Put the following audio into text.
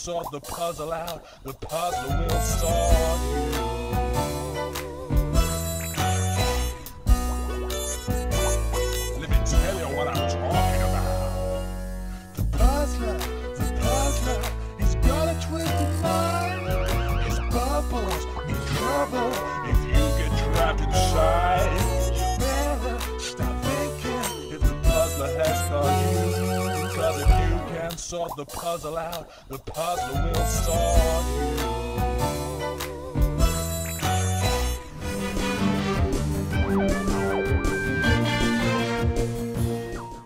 sort the puzzle out, the puzzler will sort you. Let me tell you what I'm talking about. The puzzler, he's got a twisted mind. His bubbles mean trouble if you get trapped inside. You better stop thinking if the puzzler has caught you. Cause if you can sort the puzzle out, the puzzler will sort you.